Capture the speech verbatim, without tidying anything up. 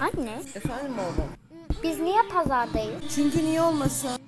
Anne, Efendim oğlum? biz niye pazardayız? Çünkü niye olmasın?